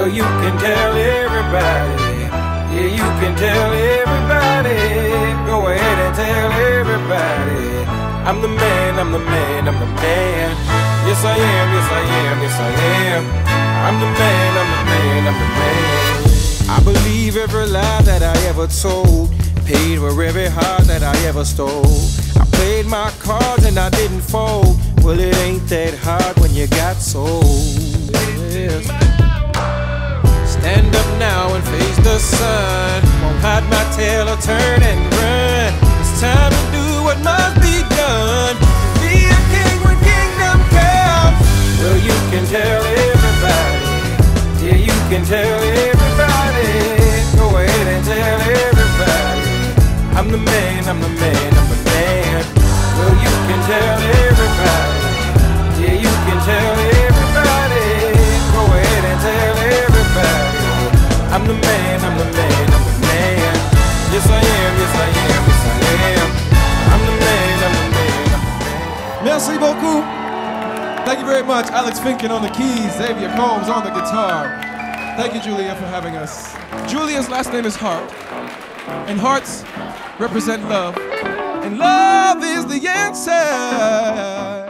Well, you can tell everybody. Yeah, you can tell everybody. Go ahead and tell everybody. I'm the man, I'm the man, I'm the man. Yes, I am, yes, I am, yes, I am. I'm the man, I'm the man, I'm the man. I believe every lie that I ever told. Paid for every heart that I ever stole. I played my cards and I didn't fold. Well, it ain't that hard when you got sold. Yes. Stand up now and face the sun. Won't hide my tail or turn and run. It's time to do what must be done. Be a king when kingdom comes. Well, you can tell everybody. Yeah, you can tell everybody. Go ahead and tell everybody. I'm the man, I'm the man, I'm the man. Well, you can tell everybody. Yeah, you can tell everybody. Go ahead and tell everybody. I'm the man, I'm the man, I'm the man. Yes, I am, yes, I am, yes, I am. I'm the man, I'm the man, I'm the man. Merci beaucoup. Thank you very much. Alex Finken on the keys, Xavier Combs on the guitar. Thank you, Julia, for having us. Julia's last name is Hart, and hearts represent love, and love is the answer.